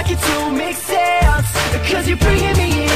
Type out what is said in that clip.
like it don't make sense, cause you're bringing me